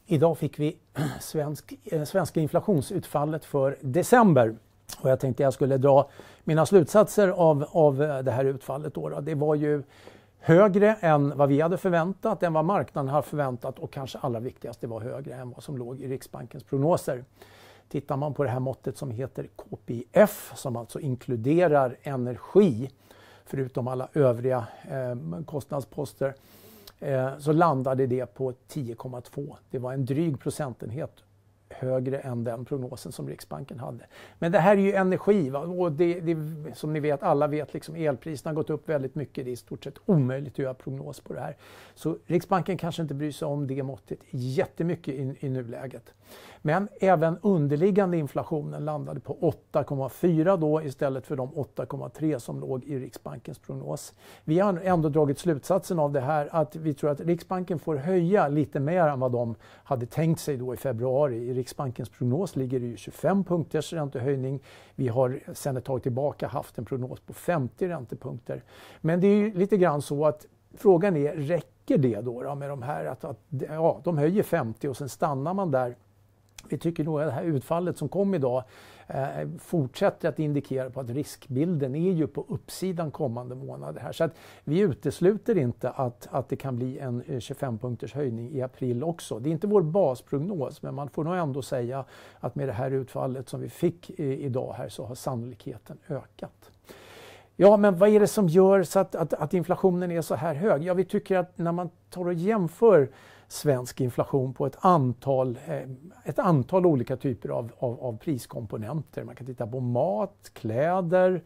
Idag fick vi svenska inflationsutfallet för december. Och jag tänkte jag skulle dra mina slutsatser av det här utfallet. Det var ju högre än vad vi hade förväntat, än vad marknaden har förväntat och kanske allra viktigast, det var högre än vad som låg i Riksbankens prognoser. Tittar man på det här måttet som heter KPIF, som alltså inkluderar energi, förutom alla övriga kostnadsposter, så landade det på 10,2. Det var en dryg procentenhet högre än den prognosen som Riksbanken hade. Men det här är ju energi, va? Och det, som ni vet, alla vet, liksom elpriserna har gått upp väldigt mycket. Det är i stort sett omöjligt att göra prognos på det här. Så Riksbanken kanske inte bryr sig om det måttet jättemycket i nuläget. Men även underliggande inflationen landade på 8,4 då istället för de 8,3 som låg i Riksbankens prognos. Vi har ändå dragit slutsatsen av det här att vi tror att Riksbanken får höja lite mer än vad de hade tänkt sig då i februari. I Riksbankens prognos ligger det ju 25 punkters räntehöjning. Vi har sedan ett tag tillbaka haft en prognos på 50 räntepunkter. Men det är ju lite grann så att frågan är, räcker det då med de här att de höjer 50 och sen stannar man där? Vi tycker nog att det här utfallet som kom idag fortsätter att indikera på att riskbilden är ju på uppsidan kommande månader här. Så att vi utesluter inte att det kan bli en 25-punkters höjning i april också. Det är inte vår basprognos, men man får nog ändå säga att med det här utfallet som vi fick idag här så har sannolikheten ökat. Ja, men vad är det som gör så att inflationen är så här hög? Ja, vi tycker att när man tar och jämför svensk inflation på ett antal olika typer av priskomponenter. Man kan titta på mat, kläder,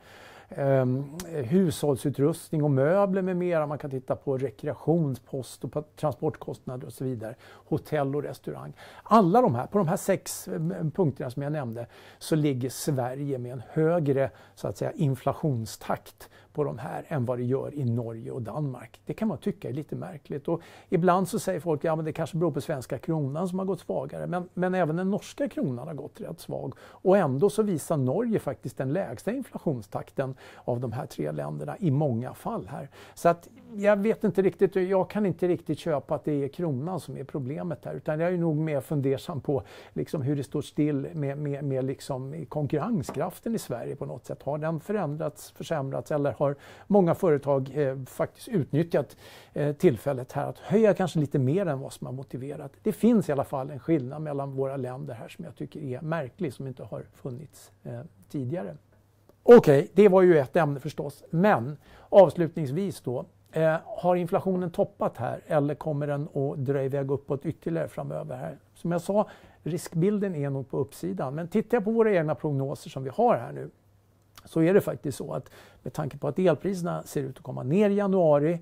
hushållsutrustning och möbler med mera. Man kan titta på rekreationspost och på transportkostnader och så vidare. Hotell och restaurang. Alla på de här 6 punkterna som jag nämnde så ligger Sverige med en högre så att säga inflationstakt på de här än vad det gör i Norge och Danmark. Det kan man tycka är lite märkligt. Och ibland så säger folk att det kanske beror på svenska kronan som har gått svagare. Men även den norska kronan har gått rätt svag. Och ändå så visar Norge faktiskt den lägsta inflationstakten av de här 3 länderna i många fall här. Så att jag vet inte riktigt, jag kan inte riktigt köpa att det är kronan som är problemet här. Utan jag är nog mer fundersam på liksom hur det står still med liksom konkurrenskraften i Sverige på något sätt. Har den försämrats eller har många företag faktiskt utnyttjat tillfället här att höja kanske lite mer än vad som har motiverat. Det finns i alla fall en skillnad mellan våra länder här som jag tycker är märklig, som inte har funnits tidigare. Okej, det var ju ett ämne förstås, men avslutningsvis då, har inflationen toppat här eller kommer den att dra iväg uppåt ytterligare framöver här? Som jag sa, riskbilden är nog på uppsidan, men tittar jag på våra egna prognoser som vi har här nu, så är det faktiskt så att med tanke på att elpriserna ser ut att komma ner i januari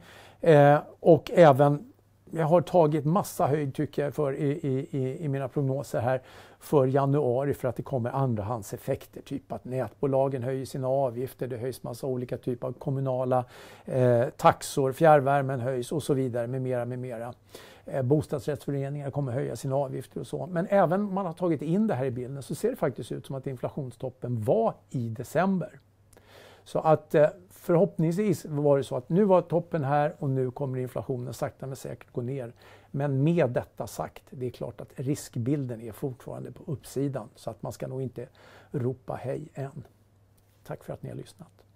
och även jag har tagit massa höjd tycker jag för i mina prognoser här för januari för att det kommer andrahandseffekter, typ att nätbolagen höjer sina avgifter, det höjs massa olika typer av kommunala taxor, fjärrvärmen höjs och så vidare med mera. Bostadsrättsföreningar kommer höja sina avgifter och så. Men även om man har tagit in det här i bilden så ser det faktiskt ut som att inflationstoppen var i december. Så att förhoppningsvis var det så att nu var toppen här och nu kommer inflationen sakta men säkert gå ner. Men med detta sagt, det är klart att riskbilden är fortfarande på uppsidan så att man ska nog inte ropa hej än. Tack för att ni har lyssnat.